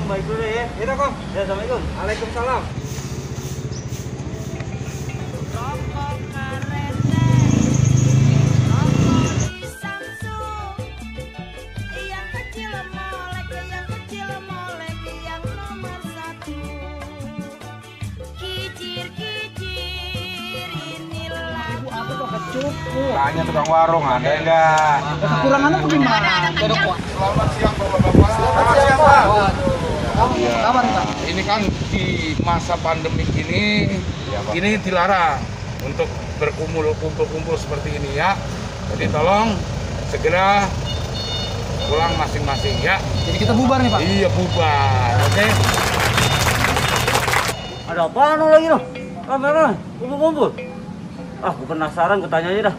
baik dulu ya. Iya, Kong. Ya, assalamualaikum. Waalaikumsalam. Cukup. Tanya tukang warung, ada enggak? Kekurangannya bagaimana? Selamat siang, Bapak-bapak. Selamat siang, Pak. Iya. Kapan, Pak? Ini kan di masa pandemik ini, ini dilarang untuk kumpul seperti ini ya. Jadi tolong segera pulang masing-masing ya. Jadi kita bubar nih, Pak? Iya, bubar. Oke. Ada apaan lo lagi lo? Kamera, kumpul-kumpul. Ah, gue penasaran, gue tanya aja dah.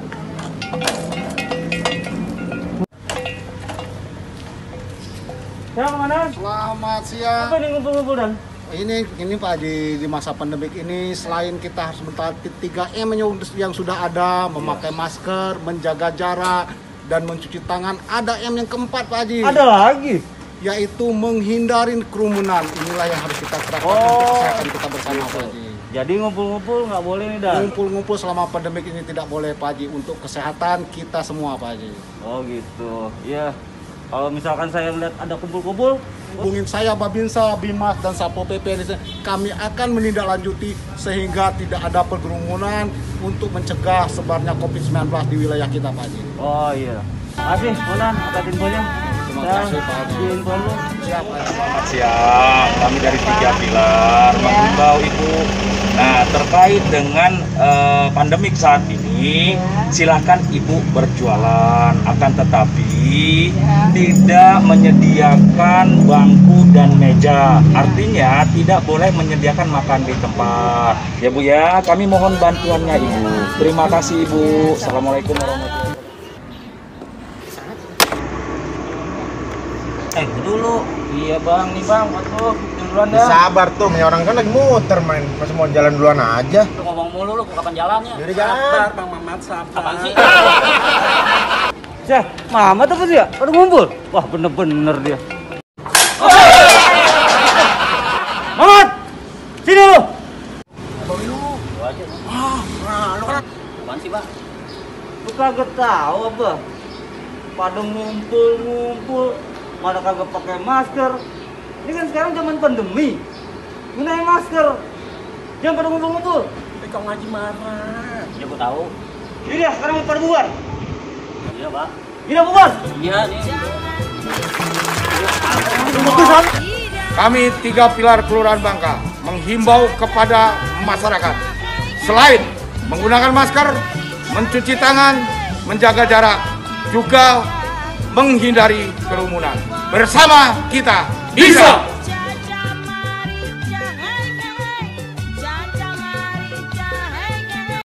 Ya, kemana? Selamat siang. Apa ini ngumpul-ngumpul dan? Ini Pak di masa pandemik ini selain kita harus mentaati 3M yang sudah ada, memakai masker, menjaga jarak dan mencuci tangan, ada M yang keempat Pak Haji. Ada lagi? Yaitu menghindari kerumunan. Inilah yang harus kita terapkan untuk kesehatan kita bersama Pak Haji. Jadi ngumpul-ngumpul nggak boleh nih dah? Ngumpul-ngumpul selama pandemik ini tidak boleh Pak Haji, untuk kesehatan kita semua Pak Haji. Oh gitu, iya. Kalau misalkan saya lihat ada kumpul-kumpul, Hubungin saya Babinsa, Bimas, dan Satpol PP. Kami akan menindaklanjuti sehingga tidak ada perkerumunan untuk mencegah sebarnya COVID-19 di wilayah kita Pak Haji. oh iya. Makasih, Monan, atas infonya. Terima kasih, Pak Haji. Di info lu. Siap Pak Haji. Selamat siang, kami dari 3 Pilar menghimbau Ibu. Nah, terkait dengan pandemik saat ini, silakan Ibu berjualan, akan tetapi tidak menyediakan bangku dan meja. Artinya tidak boleh menyediakan makan di tempat. Ya Bu ya, kami mohon bantuannya Ibu. Terima kasih Ibu. Assalamualaikum warahmatullahi wabarakatuh. Dulu. Iya bang, nih bang, waduh, duluan dah. Sabar tuh, orang kan lagi muter main. Masih mau jalan duluan aja. Lu ngomong mulu lu, kapan jalannya? Jadi jalan. Bang Mamat, sabar. Apaan sih? Cah, Mamat apa sih ya? Pada ngumpul? Wah, bener-bener dia. Mamat! Sini lu! Lu aja. Lu kan? Apaan sih, Bang? Lu kagak tahu apa? Pada ngumpul-ngumpul, mana kagak pakai masker. Ini kan sekarang zaman pandemi. Gunain masker. Jangan pada ngumpul-ngumpul. Tapi Kang Haji marah. Ya gua tahu. Ini ya, sekarang pada bubar. Iya, Pak. Iya, bubar. Iya, nih. Kami 3 Pilar Kelurahan Bangka menghimbau kepada masyarakat selain menggunakan masker, mencuci tangan, menjaga jarak, juga menghindari kerumunan. Bersama kita bisa!